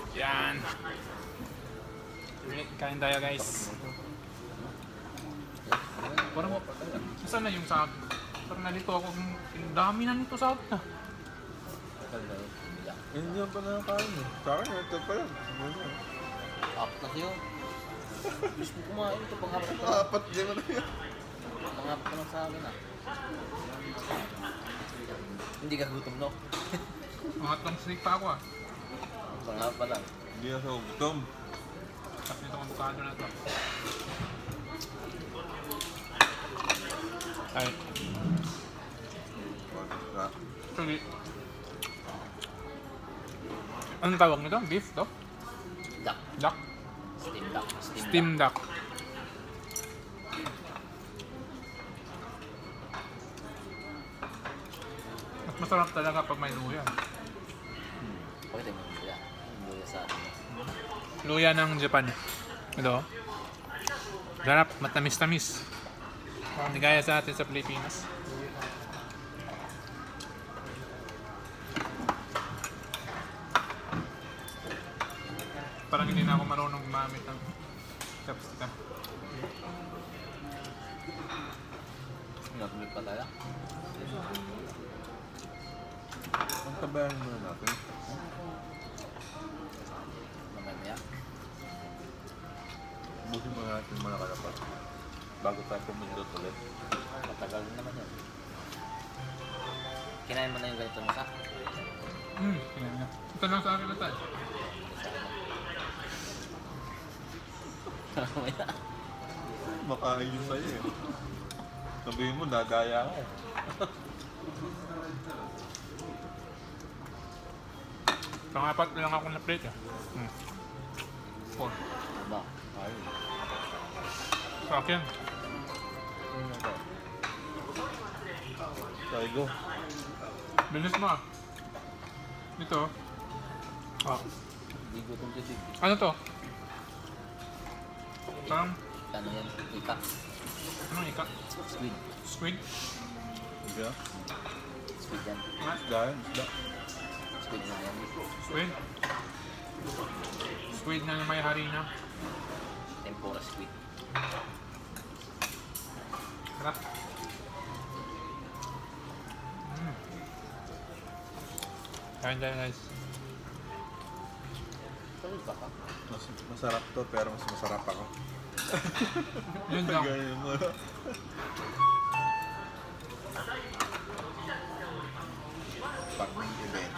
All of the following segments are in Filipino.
Yan. Kain tayo guys. Parang, saan na yung sahag? Parang nalito ako, ang dami na nito sahag na. Hindi pa na kain eh. Sa akin, ito pa lang. Apat na yun. Gusto mo kumain ito, pang-apat na. Apat din mo na yun. Pang-apat na lang sa akin ah. Hindi ka gutom, no? Mga tong snake pa ako ah. Pang-apat pa lang. Hindi na sa gutom. Tapos nito kong bukado na ito. Ay. Sige. Anong tawag nito? Beef to? Duck. Duck? Steam duck. Steam duck. Mas masarap talaga pag may luya. Pakita mo yung luya. Yung luya sa atin. Luya ng Japan. Ito. Sarap, matamis-tamis. Hindi gaya sa atin sa Pilipinas. Parang hindi na ako marunong gumamit ng chopstick. Pinatuloy pa tayo. Ang tabayan muna natin. Mamaya. Busin muna natin mga kalapat. Bago tayo pumindot ulit. Matagal din naman yun. Kinain mo na yung ganito mo sa? Kailan na. Ito lang sa akin na tayo. Mamaya. Makain yun sa'yo eh. Sabihin mo, dadaya ka eh. Pangapat lang ako na plate ah. 4. Ba? Ayun. Sa akin. Try go. Bilis mo ah. Ito. Ah. Hindi gutom si Dig. Ano to? Parang, Ano yan? Ika. anong ika? Squid. Squid? Hindi ah. Squid yan. Ah, Isda yan, isda. Squid na yan. squid? Squid na may harina. Tempura squid. Sarap. Kain tayo guys. Tuloy pa ka? Masarap to, pero mas masarap ako. Yun lang. Ganyan mo. Pag may event.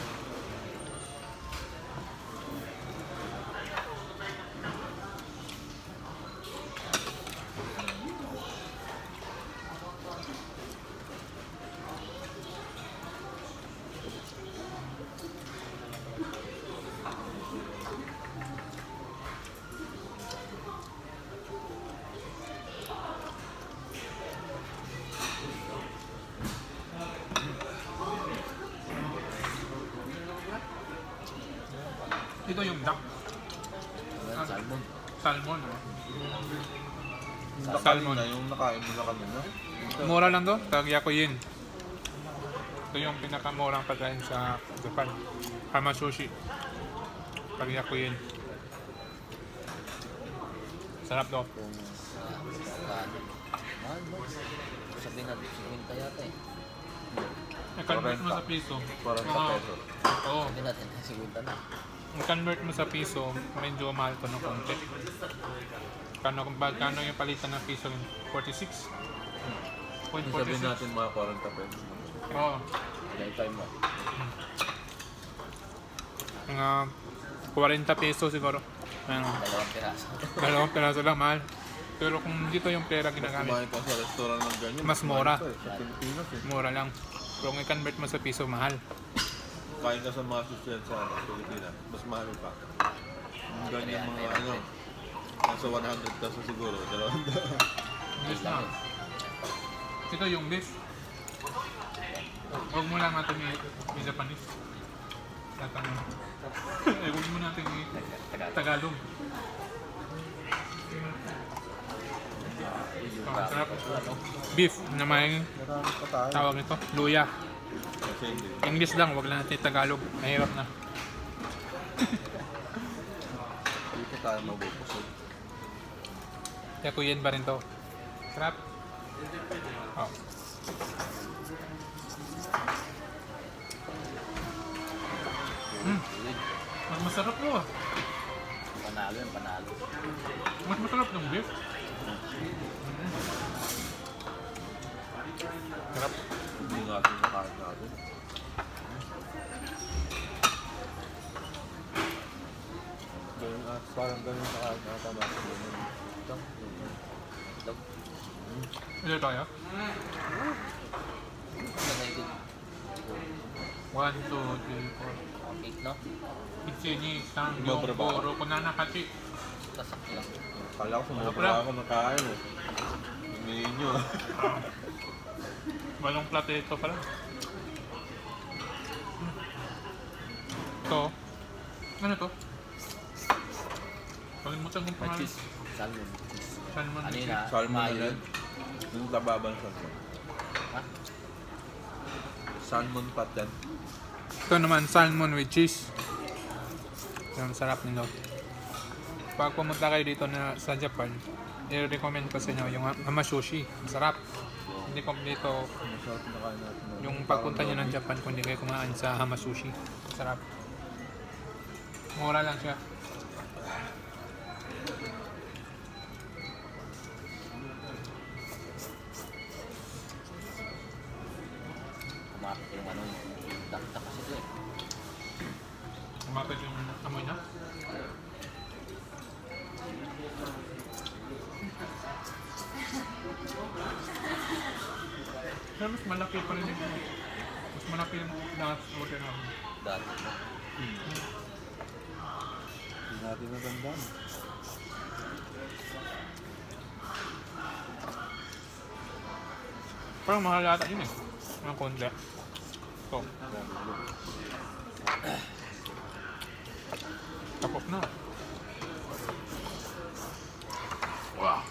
Ito yung duck. Ano yan? Salmon. Salmon. Salmon na yung nakain mo na kanina. Mura lang to. Tagyakuyin. Ito yung pinakamurang pagkain sa Japan. Hamasushi. Tagyakuyin. Sarap to. Kung ano. Mahal mo. Sabihin natin 50 yata eh. I-convert mo sa piso. 40 pesos. Oo. Sabihin natin 50 na. I-convert mo sa piso, medyo mahal ko ng konti. Kano yung palitan ng piso? 46? Sabihin natin mga 40 pesos. Oo. Lifetime mo. Mga 40 peso siguro. Ano, Dalawang piraso. dalawang peraso lang mahal. Pero kung dito yung pera ginagamit, Kumain ka sa restaurant ng ganyan. Mas mura. mahal pa eh, sa Pilipinas eh. mura lang. Pero kung i-convert mo sa piso, mahal. Kain ka sa mga susunod sa Pilipinas, mas mahal pa. Yung ganyan mga ano, nasa 100 pesos siguro, 200. English na. Ito yung beef. Huwag mo lang natin i-Japanese. Tatanong. Huwag mo natin i-Tagalog. Sarap. Beef na may Marami pa tayo. tawag nito, luya. Kasi hindi. English lang, wag lang natin Tagalog. Mahirap na. tayo mabubusog. Kaya kuyen pa rin to. Sarap. Oh. Mas masarap to ah. Panalo yung panalo. Mas masarap ng beef. Sarap. Hindi natin nakain natin. Parang ganun nakain natin natin. Dog. Ito tayo. United. 1, 2, 3, 4. 8, no? 1, 2, 3, 4, 5, 6, 7, 8. Tasak lang. Kala ko sumubra ako nakain eh. Humihin nyo. Walong plato ito pala. Ito. Ano to? Kalimutan kong pangalan. Cheese. Salmon. Salmon. Ano yun ah? Salmon na Mayo yan. Yung tababan salmon. Ha? Salmon pat yan. Ito naman, salmon with cheese. Ang sarap nito. Pag pumunta kayo dito na sa Japan, i-recommend ko sa inyo yung Hamasushi. Masarap. Hindi kompleto Masarap na kain natin. yung pagpunta nyo ng Japan kung hindi kayo kumain sa Hamasushi. Masarap. Mura lang siya. Kumapit yung ano yung dakta kasi ito eh. Kumapit yung amoy na. Pero mas malaki pa rin yung mas malaki yung last order namin. Dati. Hindi natin natandaan. Parang mahal yata yun eh. Ang konti. Ito. Tapos na. Wow.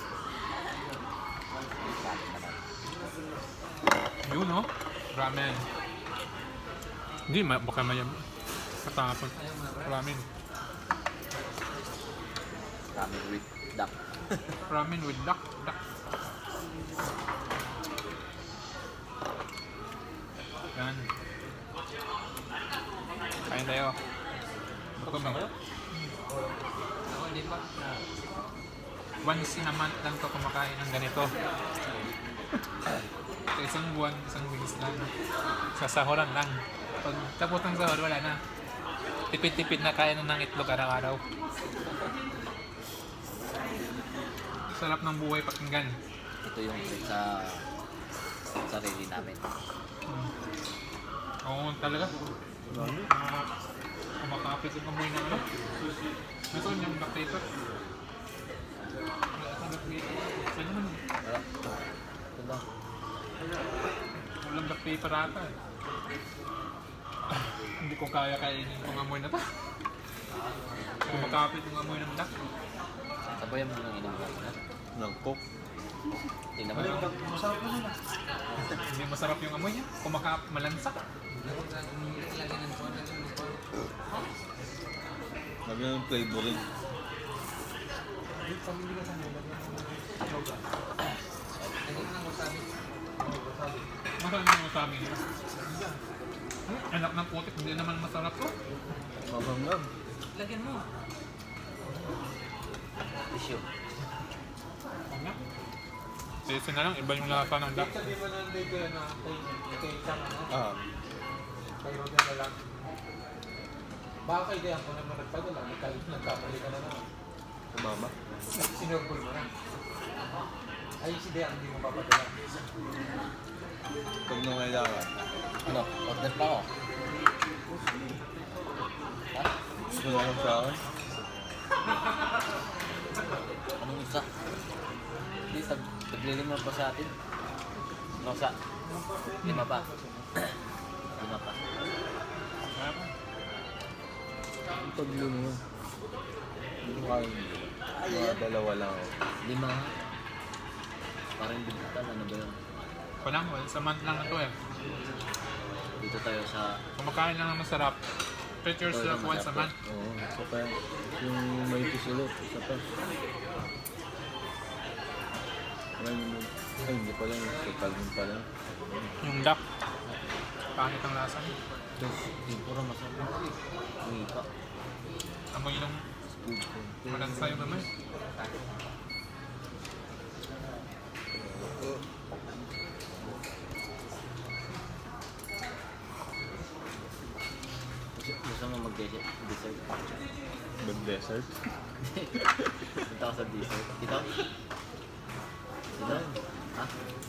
Yun no? Ramen. Hindi, baka mayam. Katapon. Ramen. Ramen with duck. Ramen with duck. Duck. Yan. Kain tayo. Gutom na. Ako hindi pa. Once in a month lang to kumakain ng ganito. Sa isang buwan, isang bilis lang. Sa sahuran lang. Pag tapos ng sahur, wala na. Tipid-tipid na kain ng itlog araw-araw. Sarap ng buhay pakinggan. Ito yung sa sarili namin. Oo, talaga. Ano? Kumakapit yung amoy ng ano. Ito yung black paper. Wala akong black paper. Saan naman? Wala. Ito lang. Walang black paper ata eh. Hindi ko kaya kainin yung amoy na to. Kumakapit yung amoy ng black. Sabayan mo lang ilang natin ha. Ng cook. Tingnan mo lang. Hindi masarap yung amoy niya. Malansak. Lagyan ng flavoring. Masarap yung wasabi niya. Anak ng putik, hindi naman masarap to. Mabanggam. Lagyan mo. Tissue. Ano? Sisi na lang, iba yung lasa ng duck. Sabi mo nandito na kay Chang ano? Ah. Kayo na lang. Baka kailangan ko naman nagpadala. Nagkapali ka na naman. Mama. Sinurbol mo na. Ay, si Dean hindi mo papadala. Pag nangailangan. Ano? Order pa ako. Ha? Gusto mo sa akin? Anong isa? Hindi, taglilima pa sa atin. Ano sa? 5 pa. 5 pa. Pag yun mo. Hindi kain. Mga dalawa lang ako. 5. Parang bibitan, ano ba yun? Walang, sa month lang na to eh. Dito tayo sa Kumakain lang ng masarap. Treat yourself once a month. Oo, isa pa. Yung may cheese ulit, isa pa. Ay, hindi pala. Sa Calvin pala. Yung duck. Pangit ang lasa niya. Tempura masarap. Umika. Amoy lang. Malansa yung naman. Gusto mo mag-dessert? Mag-dessert? Punta ka sa dessert. Dito? Dito? Ha?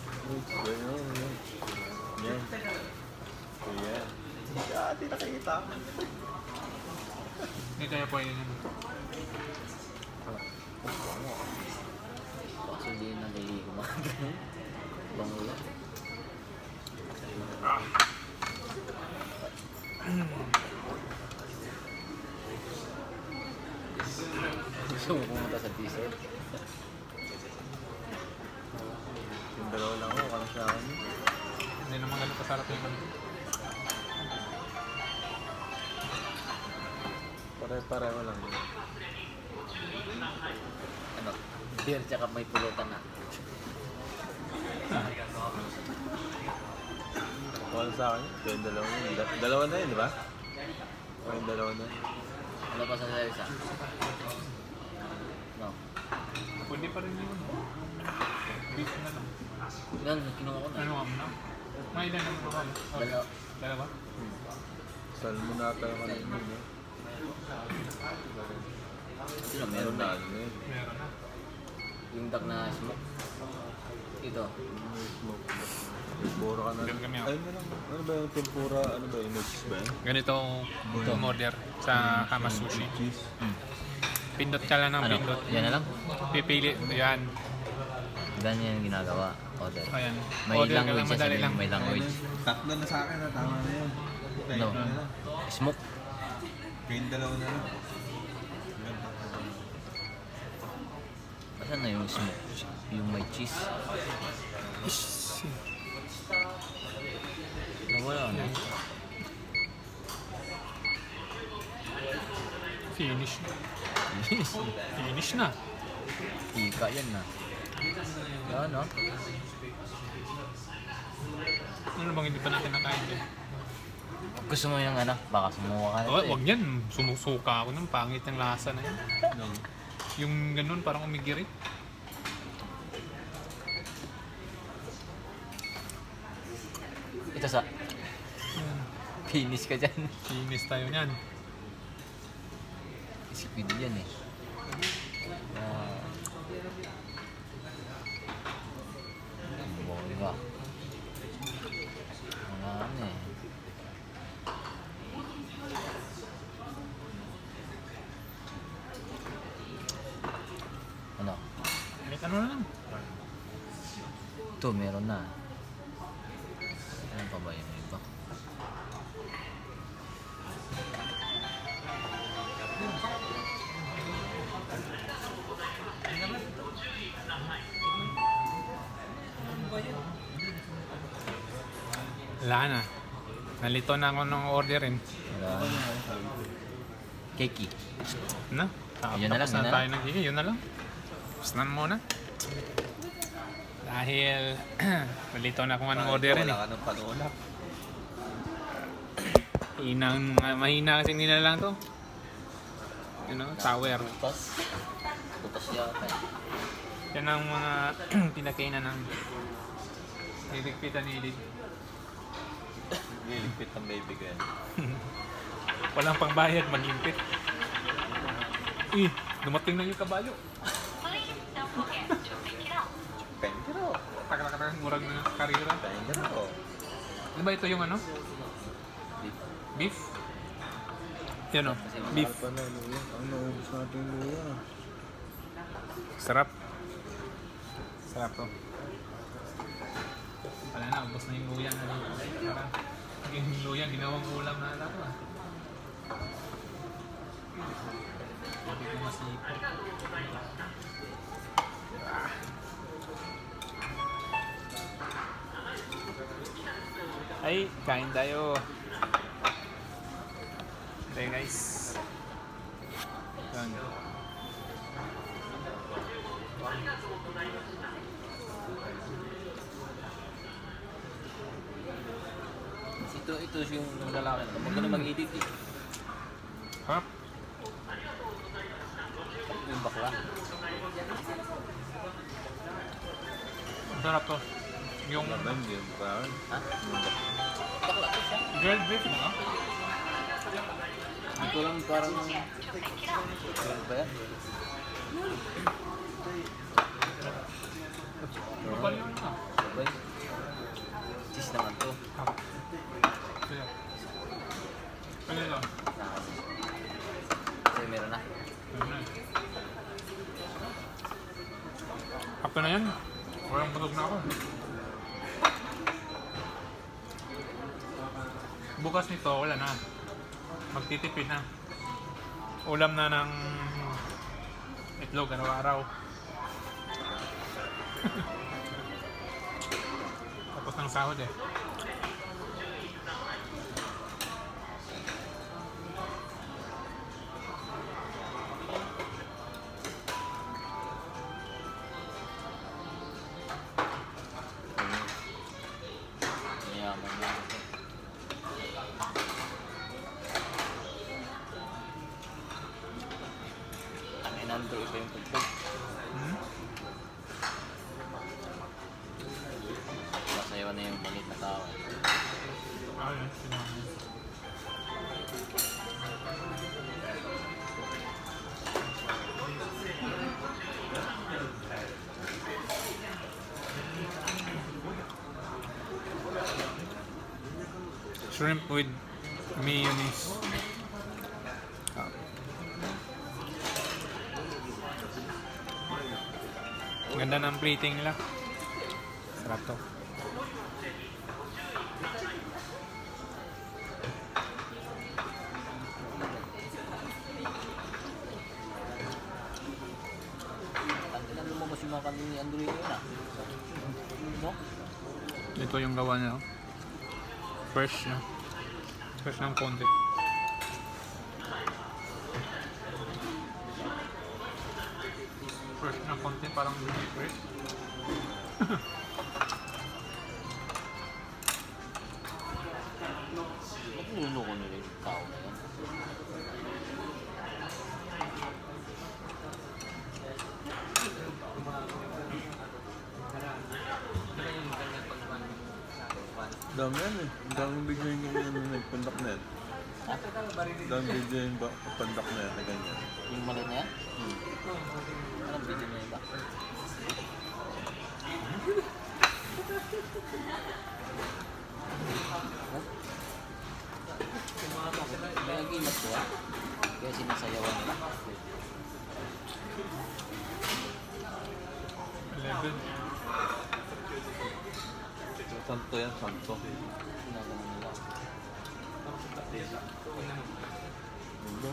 Yan. Yan. Di nakikita. Hindi tayo pwede yun. Kaso hindi naliligo mga ganun. Bango yan. Gusto mo pumunta sa dessert? Yung dalawa lang ako, parang sa akin. Hindi naman ganun kasarap yung ano. Pare-pareho lang yun. Ano? Beer tsaka may pulutan na. Wala sa akin. Ito yung dalawa na yun. Dalawa na yun, di ba? O yung dalawa na yun. Ano pa sa salsa? No. Pwede pa rin yun. Beef na lang. Yan, kinuha ko na. Ano nga mo na? May ilan naman ito kami? Dalawa. Dalawa? Salmon na tayo kanina yun. Ito na, meron na. Ano yun? Meron na. Yung duck na smoke. Ito. Tempura ka na. Meron kami, oh. Ay, meron. Ano ba yung tempura? Ano ba yung cheese ba yun? Ganito ang order sa Hama Sushi. Cheese. Pindot ka lang ng Ano? pindot. Yan na lang? Pipili. Yan. Ganyan yung ginagawa. Order. Ayan. May Order ka lang, language madali yan, lang. may language. Tatlo na sa akin na. Tama na yun. No. Smoke. Kayong dalawa na lang. Asan na yung smoke? Yung may cheese. Nawala na. Finish. Finish na. Ika yan na. Yan no? Ano bang hindi pa natin nakain din? Gusto mo yung ano? Baka sumuha ka na. Oh, wag yan. Sumusuka ako ng pangit ng lasa na yan. Yung ganun parang umigiri. Ito sa... Finish ka dyan. Finish tayo niyan. Squid yan eh. Boy ba? Wala ano eh. Ano? Kahit ano na lang. Ito, meron na. Ano pa ba yung iba? Wala na. Nalito na ako ng orderin. Wala. Keki. Na? Yun na lang, Tapos yun na tayo ng gigi. Yun na lang. Tapos na muna. Dahil nalito na akong anong orderin eh. Wala ka ng panulak. Mahina kasi nila lang to. You know, tower. Butas. Butas yata eh. Yan ang mga pinakainan ng niligpitan ni Edith. Niligpit ng baby ko yan. Walang pangbayad, magligpit. Dumating na yung kabayo. Pendero. Takak-takak, murag na karira. Pendero. Ano ba ito yung ano? Beef? Yan o, beef. Pa na, luya. Ang naubos natin yung luya. Sarap. Sarap to. Wala na, ubos na yung luya na parang yung luya, ginawang ulam na alam ko ah. Hindi ko masipot. Ay, kain tayo. Okay guys. Yan. Ito yung lalaki na. Huwag ka na mag-edit eh. Ha? Yung bakla. Ang sarap to. Yung Laban din, parang. Ha? Bakla to siya. grilled beef mo. Hindi ko lang parang... Ano ba yan? Kapal yun na. Sabay. Cheese naman to. Kaya. Kaya lang. Kasi meron na. Kapto na yan. Walang busog na ako. Bukas nito, wala na. Magtitipid na. Ulam na ng itlog araw-araw. Tapos ng sahod eh. Mayaman na. Ang inandro iba yung tugtog. Masayawan na yung maliit na tao. Ayun, sinabi. Shrimp with mayonnaise. Ganda ng plating nila. Sarap to. Ang ilan lumabas yung mga kanil ni Andrew yun ah. No? Ito yung gawa niya. Oh. Fresh na. Fresh ng konti. Fresh ng konti, parang hindi fresh. Nakununo ko nila yung tao na yan. Dami yan eh. Ang daming video yung pandak na yan. Ang daming video yung pandak na yan na ganyan. Yung maliit na yan? Anong video na yun ba? May agimat ko ah. Kaya sinasayawan nila. 11. Santo yan, santo. Ginagawa nila. Ano?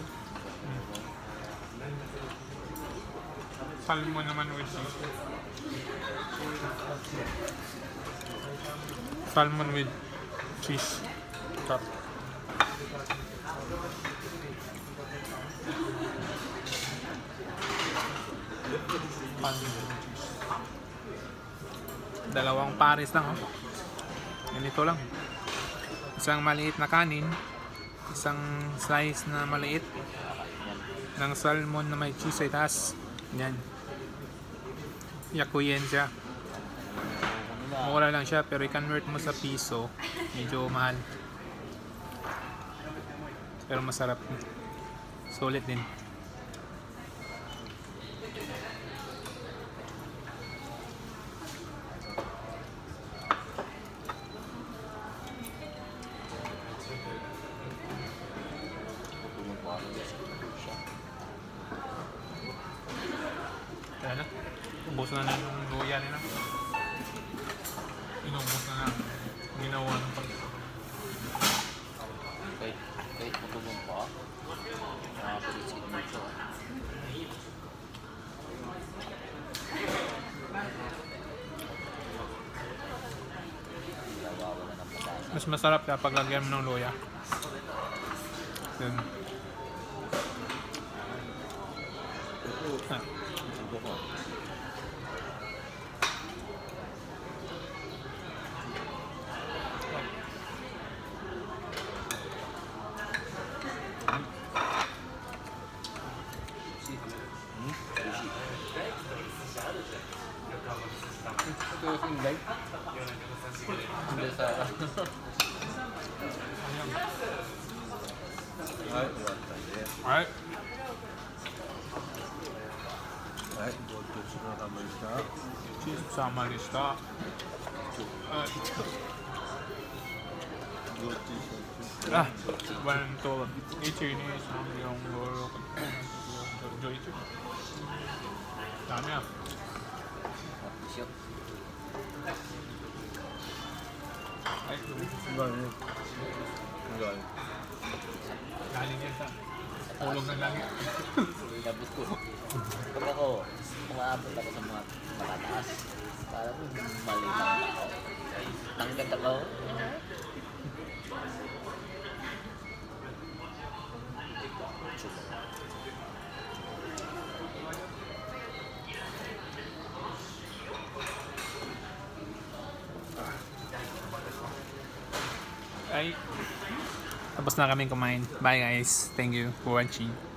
Salmon naman with cheese. Salmon with cheese. Cup. Dalawang pares lang oh. Ganito lang. Isang maliit na kanin, isang slice na maliit ng salmon na may cheese sa itaas. Yan. Yakuyen siya. Mura lang siya pero i-convert mo sa piso, medyo mahal. Pero masarap. Solid din. Kaya na. Ubus na yung luya nila. Inubos na lang. Ginawa ng pag... Kahit matulong pa, nakakapilit mo siya. Mas masarap kapag lagyan mo ng luya. Yun. Subo ko. Ito yung live. Hindi sa... Ay, one time. Yes. Alright. Ay, gold touch na kamay sa. Cheese sama lista. Gold cheese. Kwento. Ichinis ang iyong loro. Joy. Dami ah. Shoot. Ay, Galing. Galing. galing yan sa ulog ng langit. Tapos ko. Pag ako, umaabot ako sa mga matataas. Parang mali lang. Tanggat ako. Ay, tapos na kaming kumain. Bye guys. Thank you for watching.